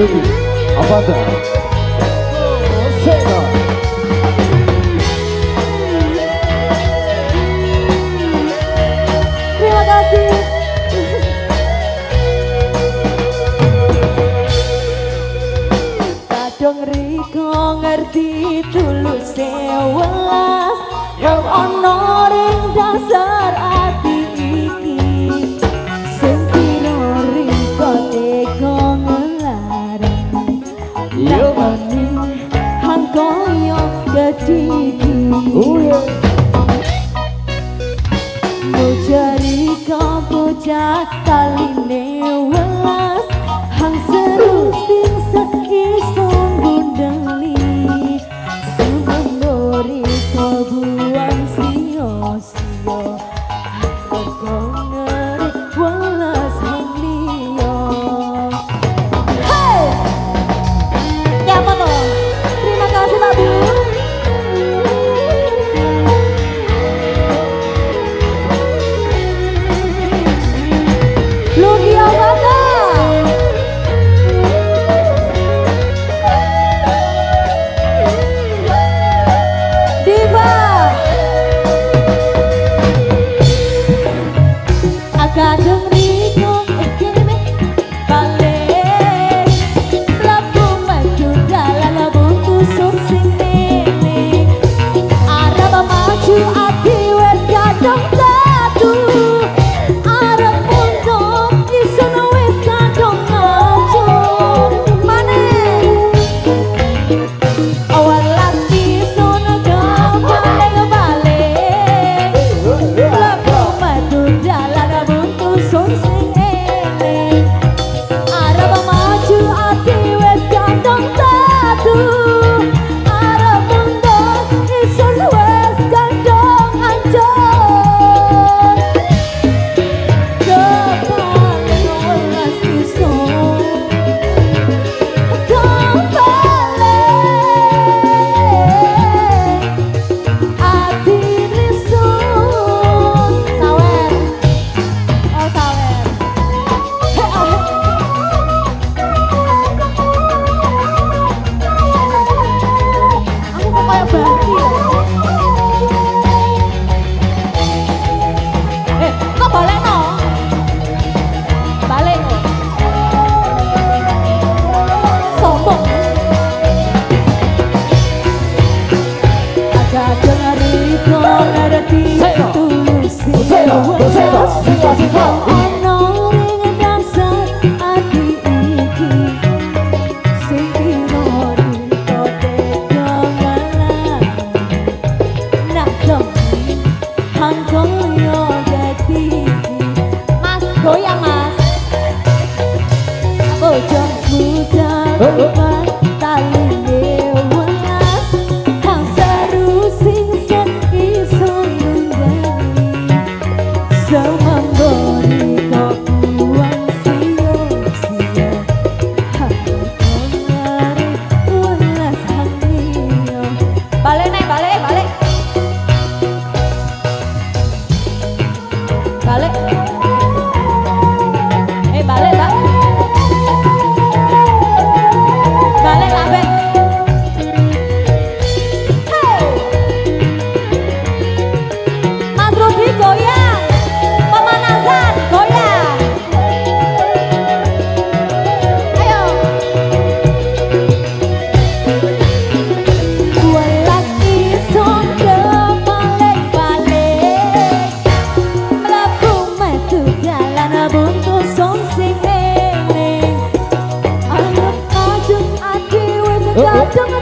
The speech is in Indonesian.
Lugi Avata Sega. Terima kasih. Kadang riko ngerti tulus sewelas yang ono ring dasar ati iki sing piro riko teko ngelarang lakoni hang koyo gediki mujari kau bocah taline welas hang seru sing sekiso gundeli semembori kau buang sio-sio kau ngeri welas hang liyo. Hey! Ya apa toh? Terima kasih Pak Bu. Lugi Avata Diva agak dengriko balik labu maju dalam buntu sing ini arep maju ati wes kadang tatu arep mundur isun wes kadang maju maneh awal lagi sun balik labu maju dalam buntu sing ini arep maju ati wes kadang tatu arep mundur isun wes kadang hancur kepala welas isun kembali ati risun sawer oh sawer aku kok kayak baki ya kok balik no balik sombong agak dengari kok ngerti tulus ono ring dasar ati iki sing piro riko teko ngalang nak demi hang koyo gediki mas goyang mas bojong budak taline welas hang seru sing iso nunggangi semembori kau buang sio-sio hang ngeri welas hang liyo balik nek balik balik balik balik Pak balik lah Ben. Hey Mas Rudi goyang pemanasan goyang ayo welas ison balik-balik mlebu metu dalan buntu sing eling arep maju ati wis kadang